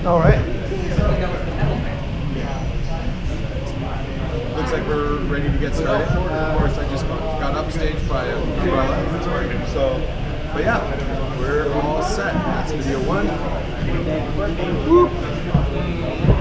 All right. Looks like we're ready to get started. Of course, I just got upstaged by a umbrella. So, but yeah, we're all set. That's video 1. Whoop.